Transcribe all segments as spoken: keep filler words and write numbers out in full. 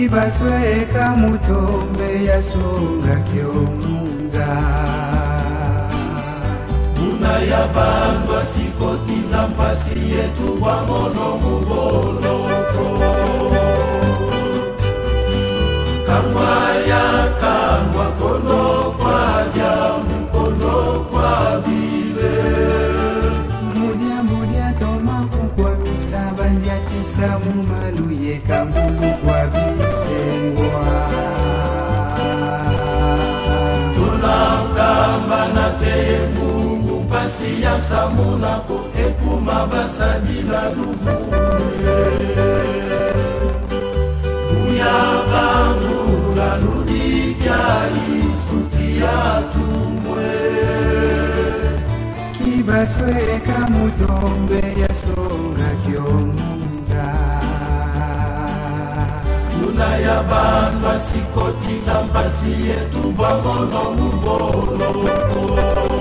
Kibasweka mutombe yasonga kyomunza Una ya bandwa sikotiza mpasi yetu wa mono mugoloko Kangwa ya kangwa kono kwa jamu kono kwa bile Mudia mudia toma kukwa misaba ndia tisa mumaluye kambulu kwa bisengwa Tunakamba na teye mungu mpasi ya samunako ekuma basadila luvuye Uyabangula ludikia isukia tumwe Kibasweka mutombe yasonga kyomunza Una ya bandwa sikotiza mpasi yetu bangono mugoloko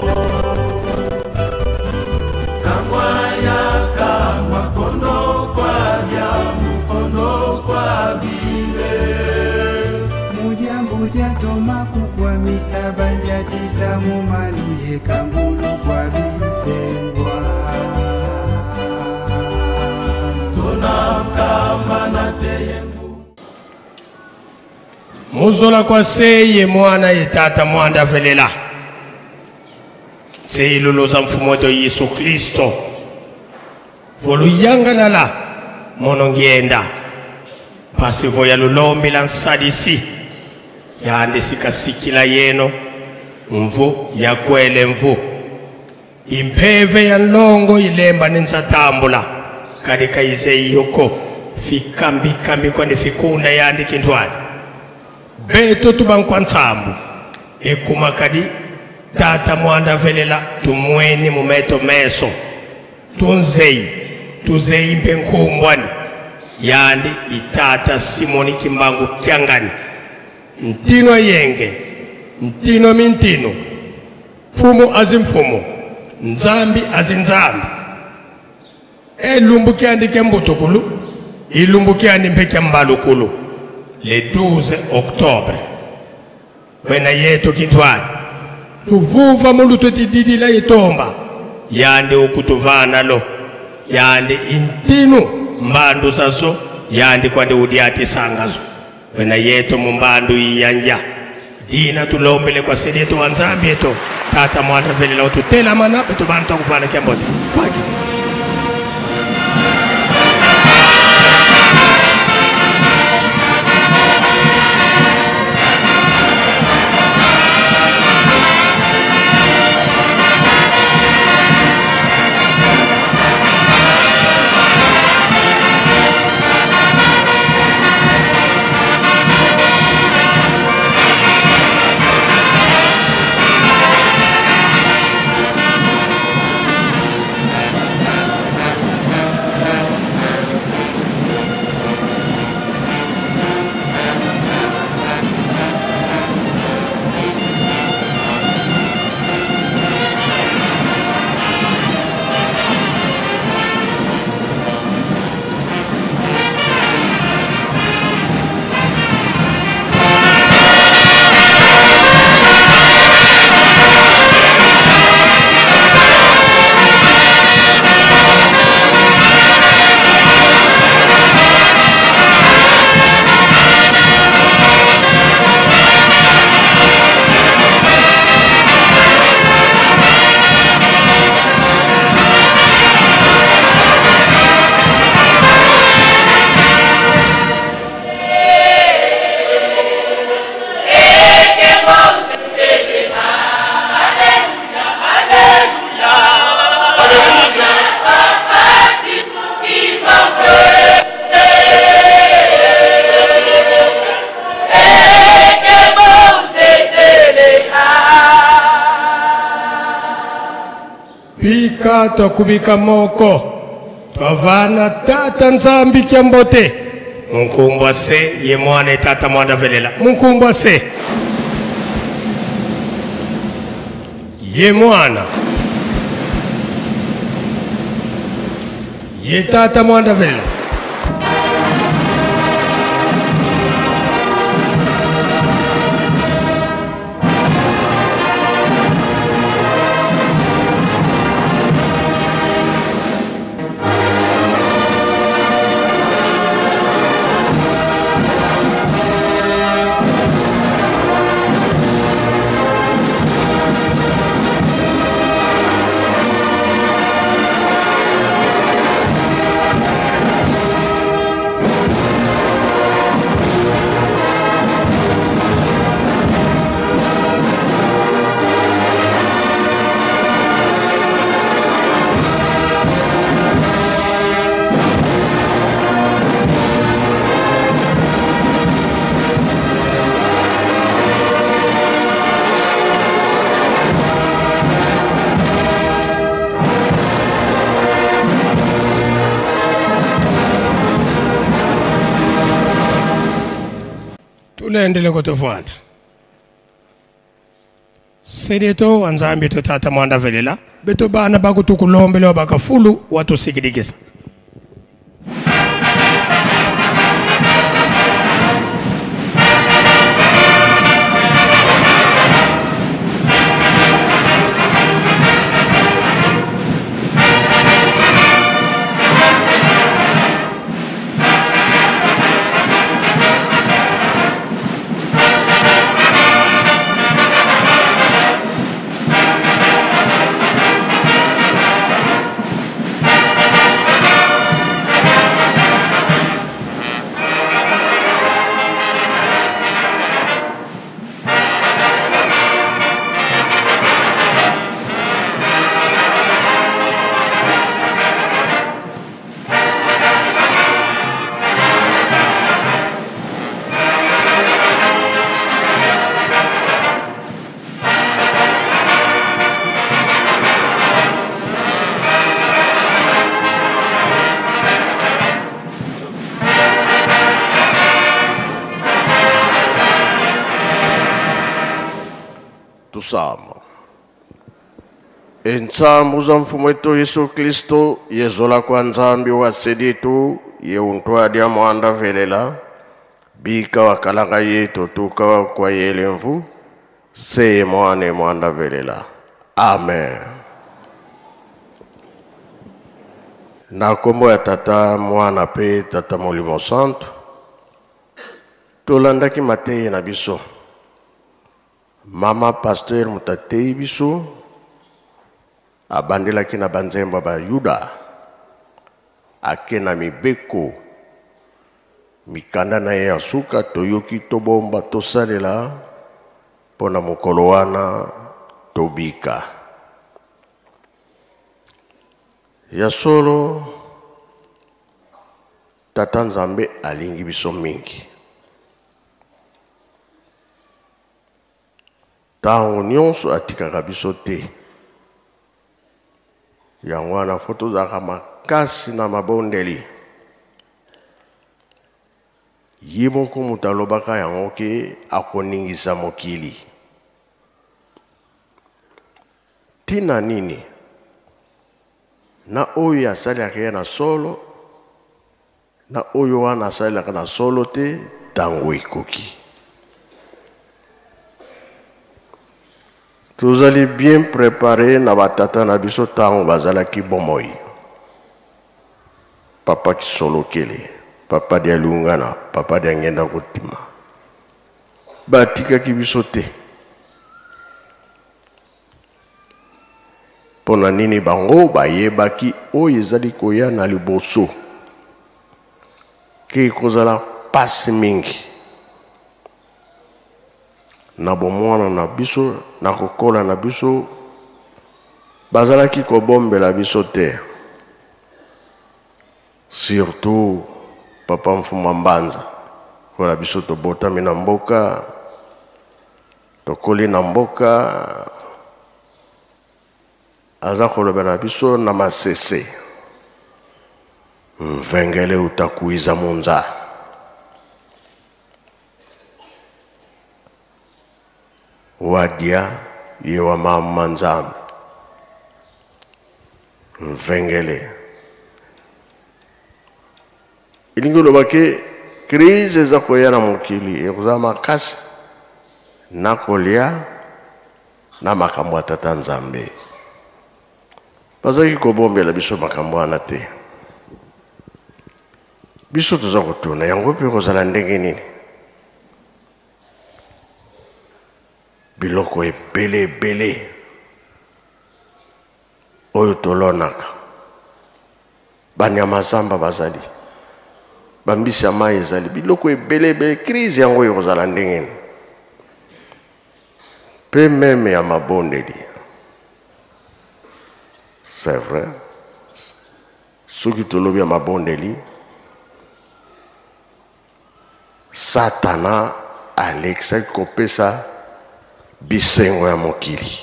Kangwa ya kangwa kono kwa jamu kono kwa bile Mudia mudia toma kukwa misaba ndia tisa mumaluye kambulu kwa bisengwa Tunakamba na teye Muzola kwa seye mwana yetata mwanda velela Seye luluza mfumoto Yesu Kristo Volu yanga nala Mono ngienda Pasivo ya lulombi la nsadisi Yande sikasikila yeno Mvu ya kwele mvu Impeve ya nlongo ilemba ninzatambula Kadika izei yoko Fikambi kambi kwa nifikunda yandi kintuadi Beto tubankwa nsambu Ekuma kadi Tata mwanda velela Tumweni mumeto meso Tunzei Tuzei mpenkumbwani Yandi itata Simoni Kimbangu Kiangani Ntino yenge Ntino mintino Fumu azimfumu Nzambi azinzambi Elumbu kiandi kembutukulu Ilumbu kiandi mpeke mbalukulu Le douze octobre Wena yeto kintwadi Tuvuva muluto tididi la yetomba Yande ukutuvana lo Yande intinu Mbandu zazo Yande kwande udiati sangazo Wena yeto mumbandu iyanya Dina tulombele kwa sedeto wanzambi yeto Tata mwanda vele la ututela manape Tubanto kufana kiambote Faki Pika tukubika moko Twavana tata nzambi kiambote Munkumbwa se ye mwane tata mwanda velela Munkumbwa se Ye mwana Ye tata mwanda velela tulendele kutofana sedeto wanzambi totata mwanda velela beto bana bakutukulombele bakafulu watu sikidikisa Tusama. Entsambu za mfumo wetu Yesu Kristo yezola kwa nzambi wa seditu ye untwadi ya mwanda velela bika wakalanga yetu tukawa kwa yelemvu seye mwane mwanda velela. Amen. Na kombo ya tata mwana pe tata molimo santo tolandaki mateye na biso mama pasteur mutatei biso abandelaki na banzemba ba Yuda ake na mibeko mikanda na ye ya suka toyoki tobomba tosalela pona mokolo wana tobika ya solo tata nzambe alingi biso mingi tango nyonso atikaka biso te yango wana fo tozalaka makasi na mabondeli ye moko moto alobaka yango ke akoningisa mokili tina nini na oyo asalelaka ye na solo na oyo wana asalelaka na solo te tango ekoki. Vous allez bien préparer na batata na biso tango bazala ki bomoi. Papa ki solo kele, papa dia lungana, papa dia ngenda kotima. Batika ki biso te. Pona nini bango bayeba ki oyo ezali koya na liboso. Ke kozala pasi mingi. Na bomwana na biso na kokola na biso bazalaki kobombela biso te surtout papa mfuma mbanza kola biso tobotami na mboka tokoli na mboka aza koloba na biso na masese mvengele utakuiza munza wadia yewa mama nzambe mvengele ilingo lobake crise za koya na mokili ekuza makasi na kolia na makambo ya tata nzambe bazaki kobombela biso makambo wana te biso toza kotuna yango pe kozala ndenge nini biloko ebele ebele oyo tolonaka banyama zamba bazali bambisi ya mai ezali biloko ebele ebele crise yango ekozala ndenge nini pe meme ya mabondeli c'est vrai soki tolobi ya mabondeli satana alekisaki kopesa bisengo ya mokili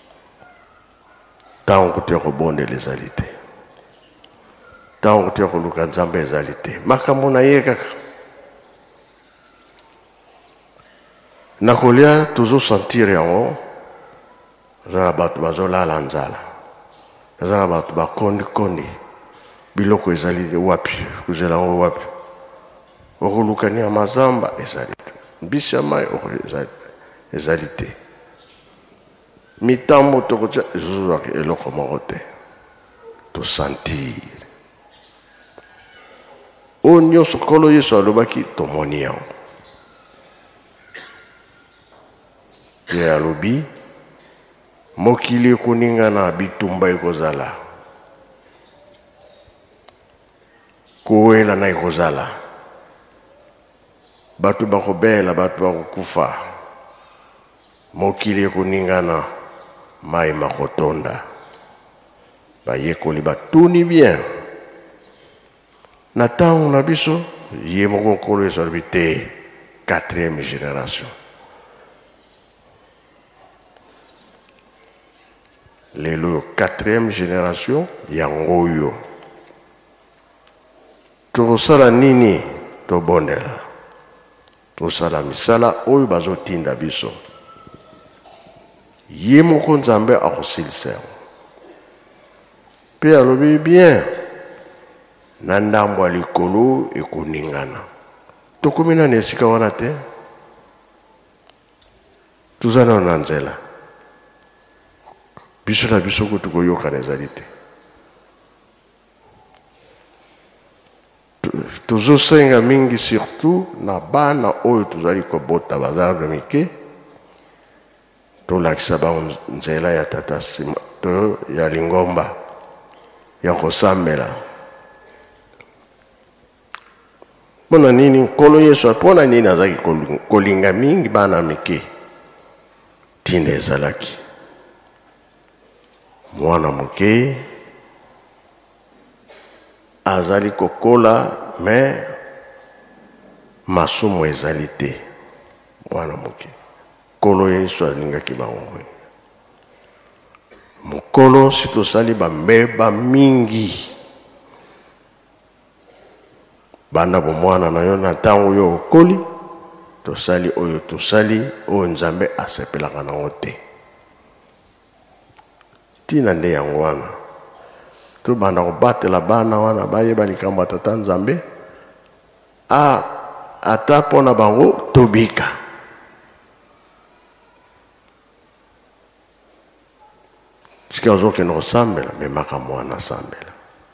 tango kotia kobondela ezali te tango kotia koluka nzambe ezali te makambo na ye kaka nakolia toujours sentir yango za bato bazolala nzala za bato bakondi kondi biloko ezali wapi kuzela ngo wapi okolukania mazamba ezali mbisi ya mai ezali te mitambo tokotia ezozwaka eloko moko te tosentir oyo nyonso kolo yesu alobaki tomoni yango ye alobi mokili ekoningana bitumba ekozala kowela na ekozala bato bakobela bato bakokufa mokili ekoningana mai makotonda bayekoli batuni bien na ntango na biso ye moko nkolo yesu alobi te quatrième génération lelo quatrième génération yango oyo tokosala nini tobondela tosala misala oyo bazotinda biso ye moko nzambe akosilisa yango mpe alobi bien na ndambo ya likolo ekoningana tokomi nani esika wana te toza nano na nzela biso na biso ko tokoyokana ezali te tozosenga mingi surtout na bana oyo tozali kobota bazala mike tolakisa bango nzela ya tata to ya lingomba ya kosambela mpona nini nkolo yesu mpona nini azalaki kolinga mingi bana mike ntina ezalaki mwana moke azali kokola me masumu ezali te mwana moke nkolo yesu alingaki bango mokolo si tosali bambeba mingi banda bomwana na yo na ntango oyo okoli tosali oyo tosali oyo nzambe asepelaka nango te tina nde yango wana tobanda kobatela bana wana bayeba likambo ya tata nzambe a ata mpona bango tobika sika ozokende kosambela memaka mwana asambela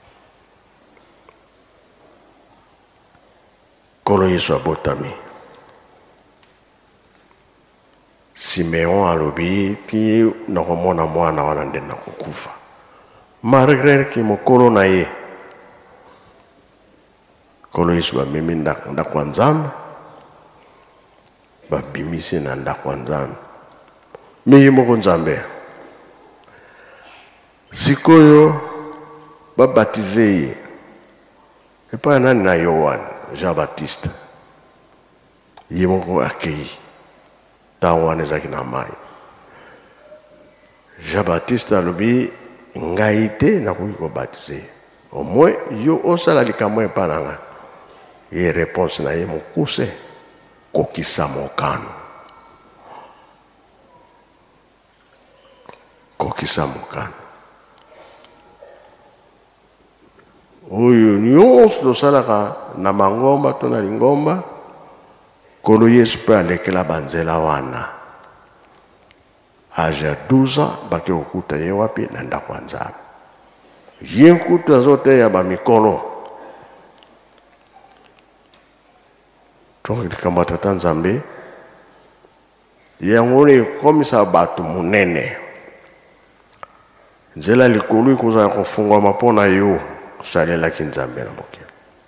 nkolo yesu abotami Simeon alobi ti nakomona mwana wana nde nakokufa malgré ki mokolo na ye nkolo yesu bamemi ndako ya nzambe babimisi na ndako ya nzambe me ye moko nzambe sikoyo babatize ye epai nani na yohane Jean Baptiste ye moko akei ntango wana ezalaki na mai Jean Baptiste alobi ngai te nakoki kobatize au moins yo osala likambo epai na ngai ye réponse na ye mokuse kokisa mokano kokisa mokano oyo nyonso tosalaka na mangomba to na lingomba nkolo yesu mpe alekela banzela wana age ya douze ans bake kokuta ye wapi na ndako ya nzambe ye nkutu azoteya bamikolo tongo likambo ya tata nzambe yango wana ekomisa bato monene nzela likolo ekozala kofungwama mpo na yo osalelaki nzambe na mokili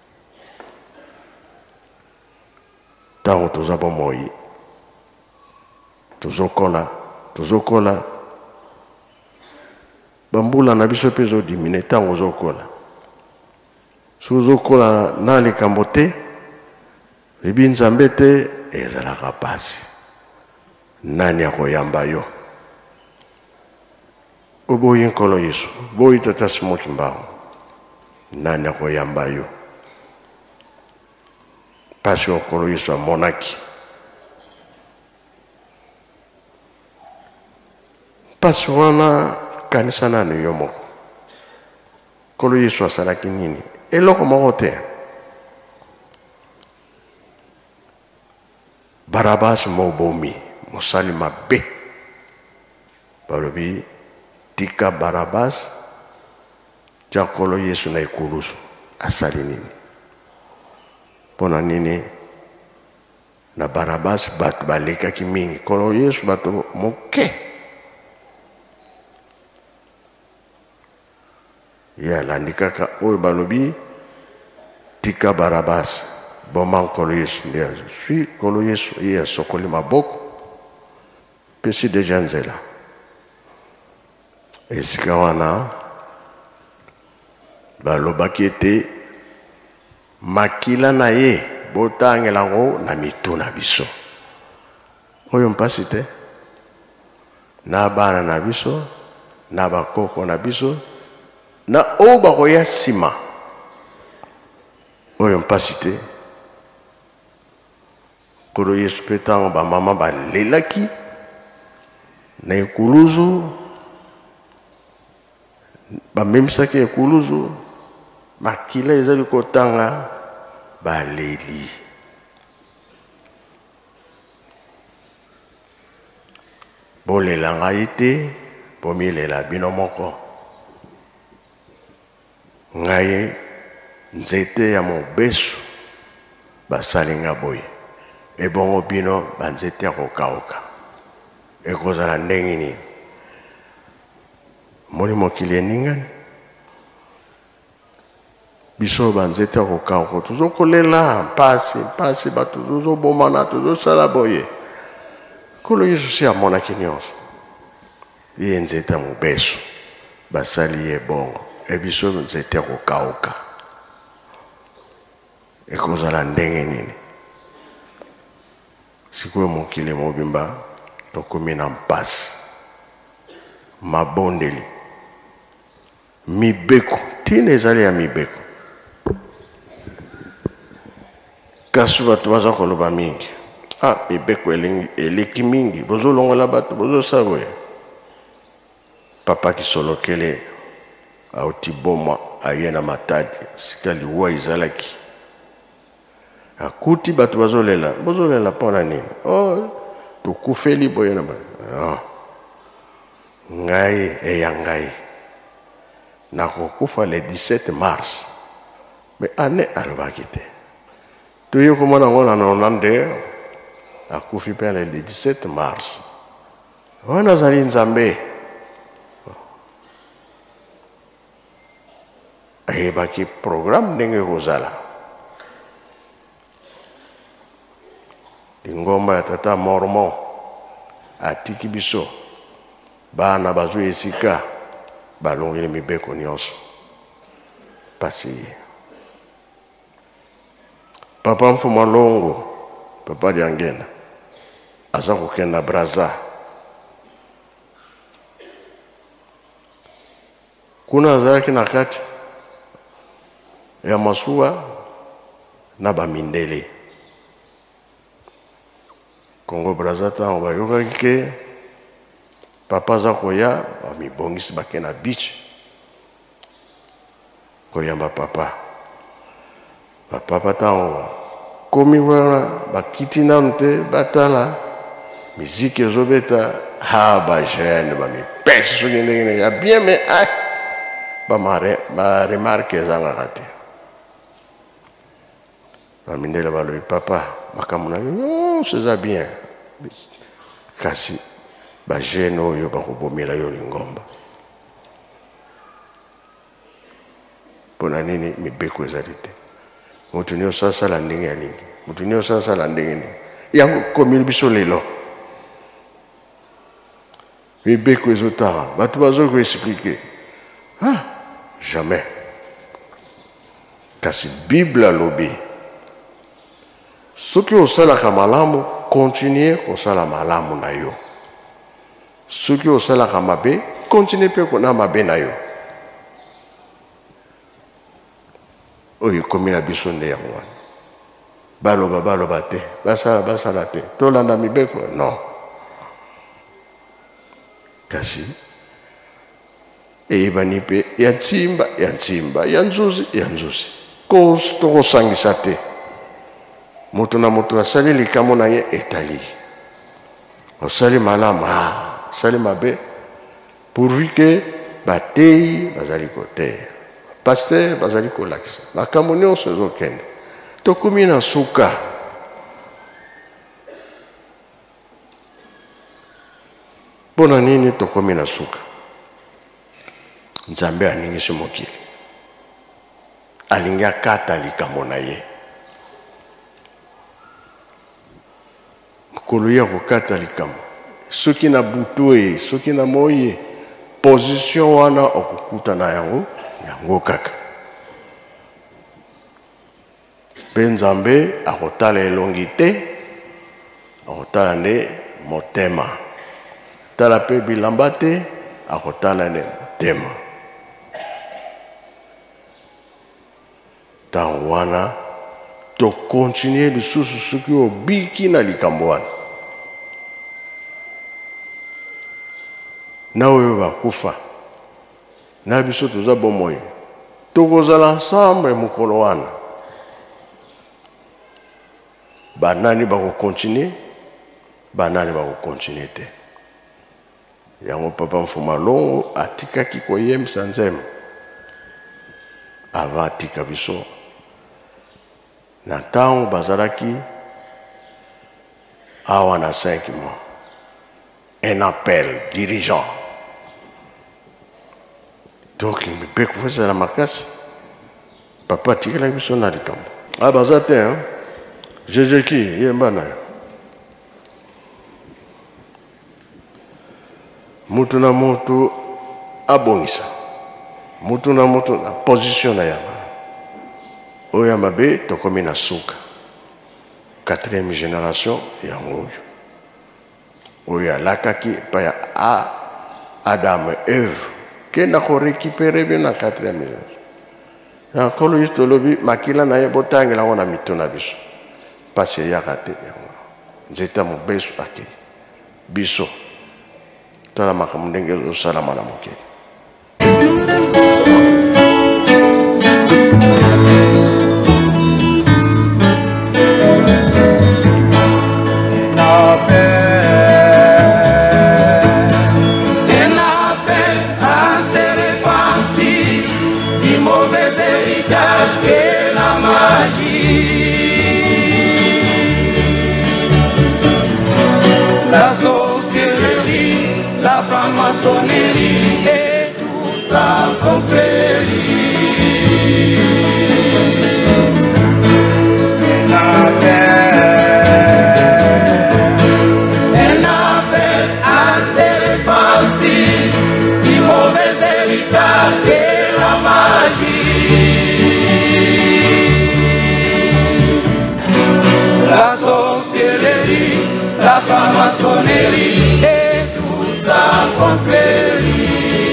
ntango toza bomoi tozokola tozokola bambula na biso mpe ezodimine ntango ozokola so ozokola na likambo te ebi nzambe te ezalaka pasi nani akoyamba yo oboyi nkolo yesu boyi tata simoki mbango nani akoyamba yo pasi nkolo yesu amonaki mpasi wana kanisa nanu yo moko kolo Yesu asalaki nini eloko moko te Barabas mobomi mosali mabe balobi tika Barabas tia kolo Yesu na ekulusu asali nini pona nini na Barabas bato balekaki mingi kolo Yesu bato moke ye alandi kaka oyo balobi tika Barabas boma kolo Yesu nde azwi kolo Yesu ye asokoli maboko pesi deja nzela esika wana balobaki ete makila na ye botangela ngo na mitu na biso oyo mpasi te na bana na biso na bakoko na biso na oyo bakoya nsima oyo mpasi te kolo Yesu mpe ntango bamama balelaki na ekuluzu bamemisaki ekuluzu makila ezali kotanga baleli bolela ngai te bomilela bino moko ngai nzete ya mobesu basali nga boye ebongo bino banzete ya kokauka ekozala ndenge nini moni mokili eningani biso banzete ya kokauka tozokolela mpasi mpasi bato tozobomana tozosala boye kolo Yesu si amonaki nyonso ye nzete ya mobesu basali ye bongo ebiso nzete ya kokauka ekozala ndenge nini sikoyo mokili mobimba tokomi na mpasi mabondeli mibeko tina ezali ya mibeko kasi bato baza koloba mingi ah mibeko eleki mingi bozolongola bato bozosala boye papa kisolokele auti bomwa aye na matadi sika liwa ezalaki akuti bato bazolela bozolela mpona nini oh tokufeli boye na ah ngai eya ngai nakokufa le dix-sept mars mais ane alobaki te toye komona ngo na nonante akufi mpe le dix-sept mars wana azali nzambe ayebaki programme ndenge kozala lingomba ya tata mormon atiki biso bana bazwi esika balongeli mibeko nyonso pasi papa mfuma longo papa diangena aza kokenda Braza kuna azalaki na kati ya masuwa na bamindele Congo Braza ntango bayokaki ke papa aza koya bamibongisi bake na beach koyamba papa bapapa ntango komi wana bakiti nanu te batala miziki ezobeta ha bajene bamipesi soki ndenge ya bien me ah baremarke ezangaka te bamindele balobi papa makambo na yo nyonso eza bien kasi bajene oyo bakobomela yo lingomba mpona nini mibeko ezali te moto nyonso asala ndenge ya nini moto nyonso asala ndenge nini yango komili biso lelo mibeko ezotara bato bazoki koexplike ah jamais kasi bible alobi soki osalaka malamu continue kosala malamu na yo soki osalaka mabe continue mpe kona mabe na yo oyo ekomi na biso nde yango wana baloba baloba te basala basala te tolanda mibeko non kasi eyebani mpe ya ntimba ya ntimba ya nzuzi ya nzuzi tokosangisa te moto na moto asali likambo na ye etali osali malamu osali mabe pourvu ke bateyi bazali koteya paster bazali kolakisa makambo nyonso ezokende tokomi na suka mpona nini tokomi na suka nzambe aningisi mokili alingi akata likambo na ye mokolo ya kokata likambo soki na butu ye soki na moi ye position wana okukuta na yango yango kaka mpe nzambe akotala elongi te akotala nde motema tala mpe bilamba te akotala nde motema ntango wana tokontinue lisusu soki obiki na likambo wana na oyo bakufa na biso toza bomoi tokozala ensemble mokolo wana banani bakokontinue banani bakokontinue te yango papa Mfuma Longo atikaki koyemisa nzembo avant atika biso na ntango bazalaki awa na cinq mois un appel dirigeant donc mpe kofesela makasi papa atikelaki biso na likambo a baza te jejeki yemba na yo mutu na mutu abongisa mutu na mutu na position na yango oyo ya mabe tokomi na suka quatrième génération yango oyo oyo alakaki epai ya Adam Eve kenda korekipere bino na quatrième génération na nkolo yesu tolobi makila na ye botangela yango na mito na biso mpasi eyaka te yango nzete mobesu akei biso tala makambo ndenge ezosalama na mokili La sorcellerie, la franc-maçonnerie et tout ça confrérie. Un appel, un appel à se répartir du mauvais héritage de la magie. La sorcellerie, la franc-maçonnerie et tout ça confrérie.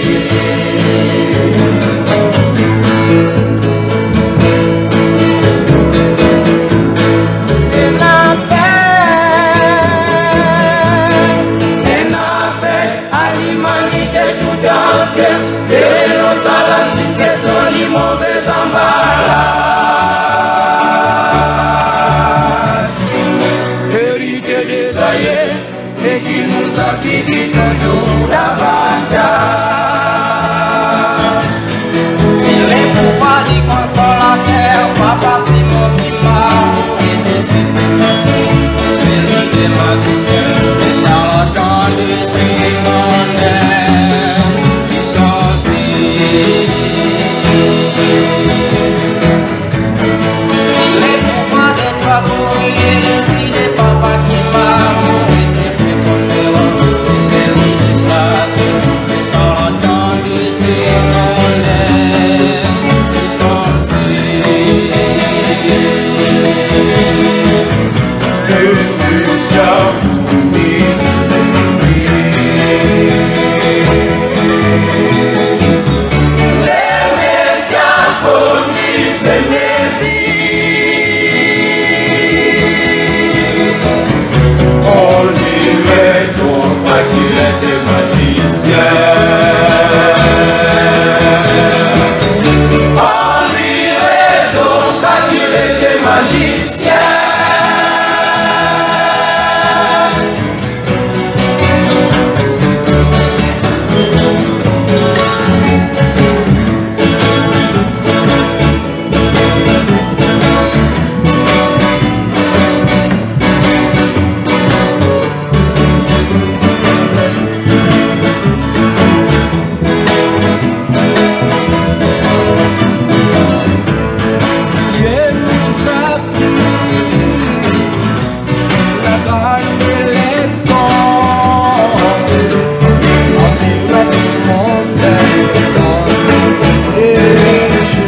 Un appel, un appel à l'humanité tout entière. Et nos salades, si ce sont les mauvais embarras. Et qui nous a dit toujours davantage. Si les pouvoirs du consolateur, Papa Simon Pima, et de ses pénitents, et celui des magiciens, des charlatans de Simonais, qui sont si les pouvoirs de toi pourriez décider, Papa Kima, nous laissons en vivre du monde dans son péché.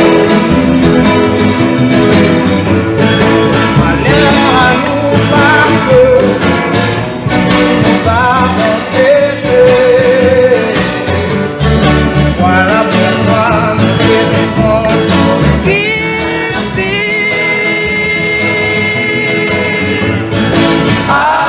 Malheur à nous parce que nous avons péché. Voilà pourquoi nous saisissons tous ici. Ah.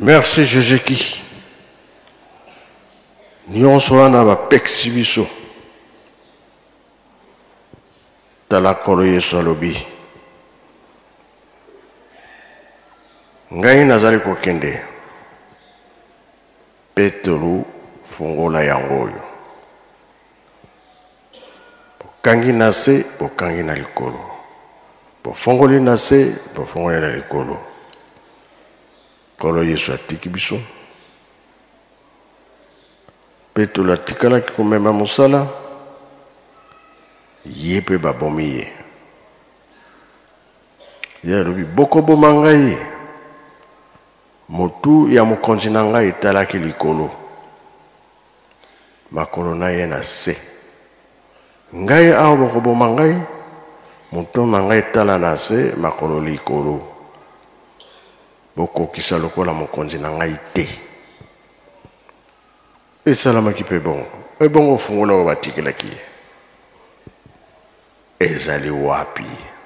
Merci Jésus-Christ. Nyonso wana bapekisi biso tala kolo Yesu alobi ngai nazali kokende Petero fungola yango oyo bokangi na se bokangi na likolo bofongoli na se bofongoli na likolo kolo Yesu atiki biso Petero atikalaki komema mosala ye mpe babomi ye ye alobi bokoboma ngai motu ya mokonzi na ngai etalaki likolo makolo na ye na se ngai awa bokoboma ngai motu na ngai etala na se makolo likolo bokokisa lokola mokonzi na ngai te esalamaki mpe bongo ebongo ofungola oyo batikelaki ye ezali wapi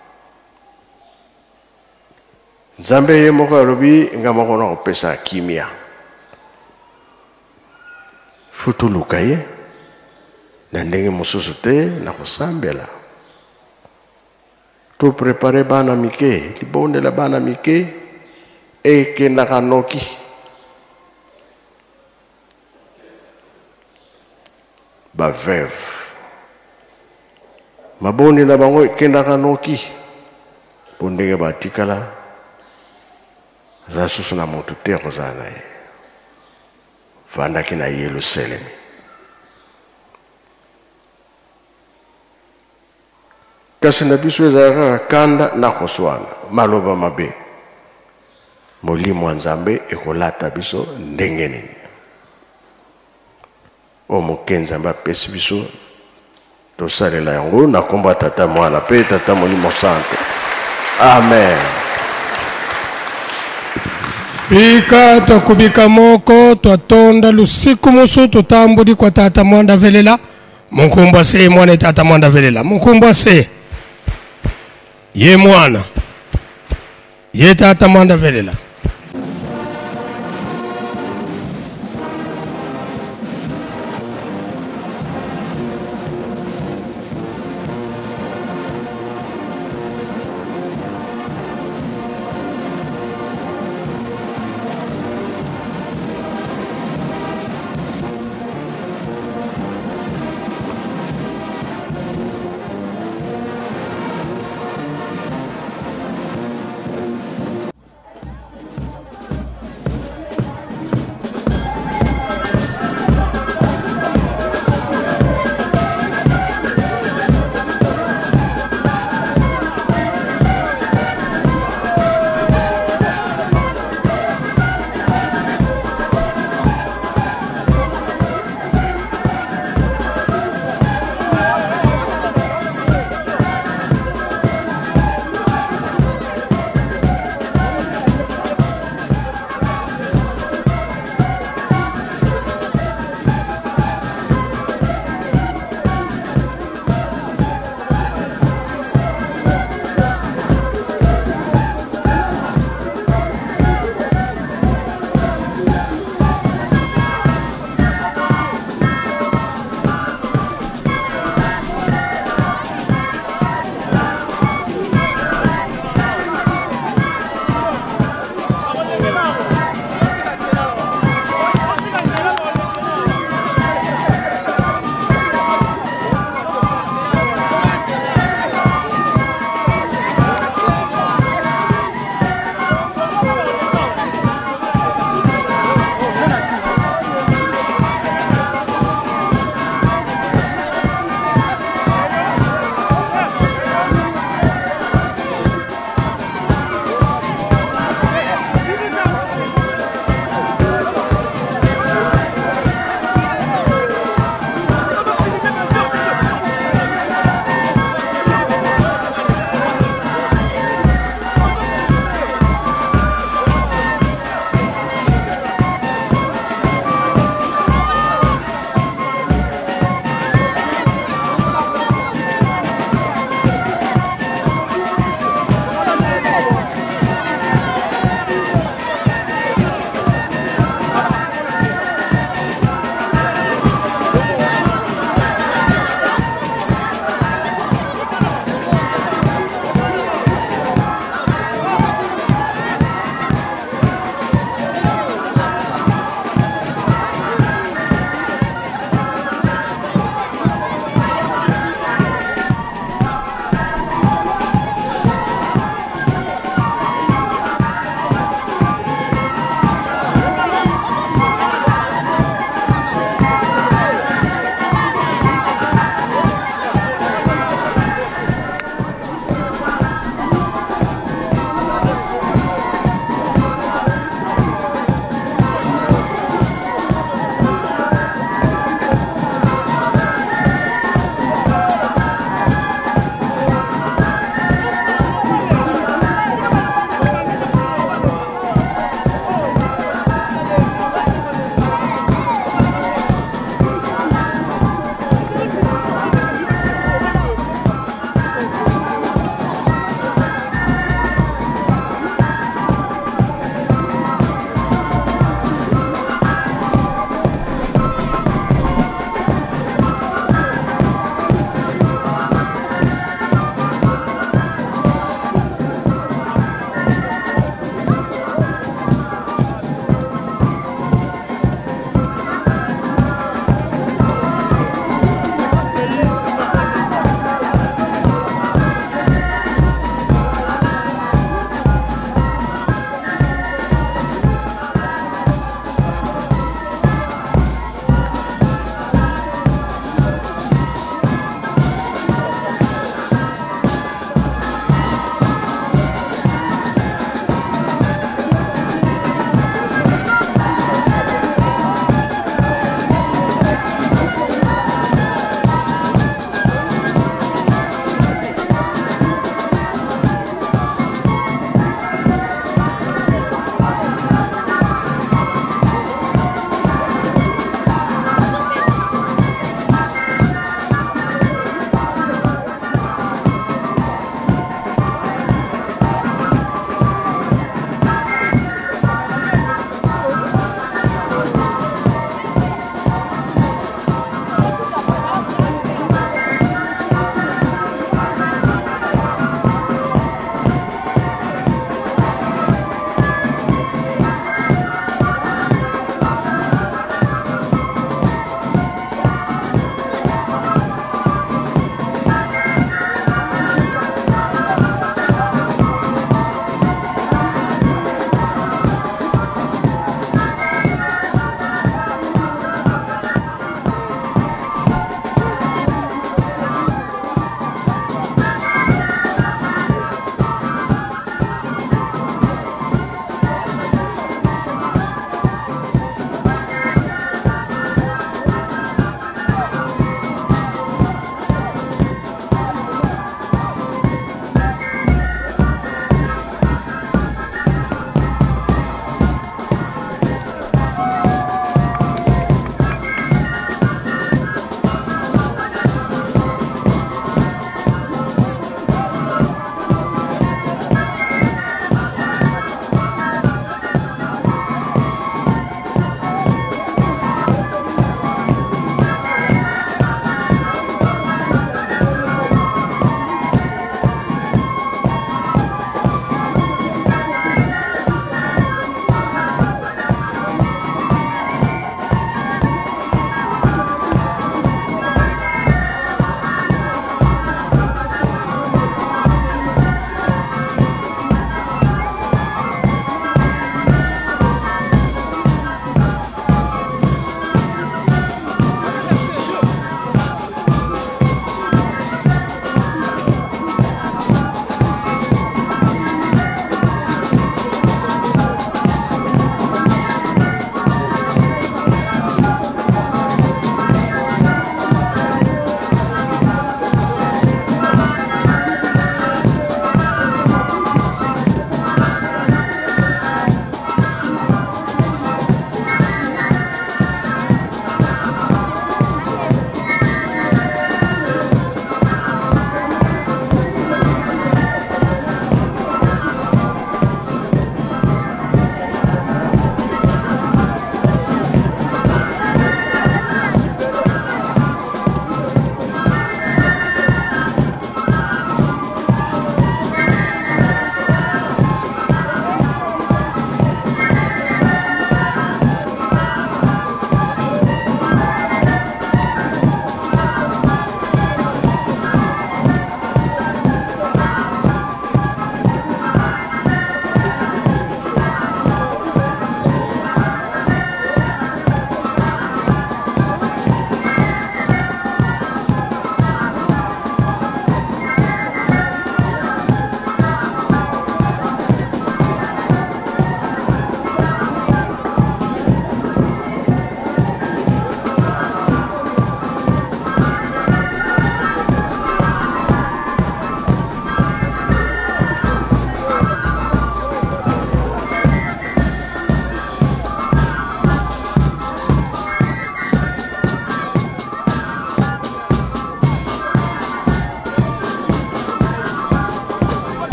Nzambe ye moko alobi nga moko na kopesa kimia futuluka ye na ndenge mosusu te na kosambela to prepare bana mike libondela bana mike ekendaka noki baveve maboni na bango ekendaka noki po ndenge batikala za susu na motu te kozala na ye vandaki na Yerusalemi kasi na biso ezalaka kanda na koswana maloba mabe molimo wa Nzambe ekolata biso ndenge nini o moke Nzambe apesi biso tosalela yango na kombo ya Tata Mwana mpe Tata Molimo Santo amen. Bika twakubika moko twatonda lusiku musu tutambudi kwa Tata Mwanda Velela munkumbwa se mwana Tata Mwanda Velela munkumbwa se ye mwana ye Tata Mwanda Velela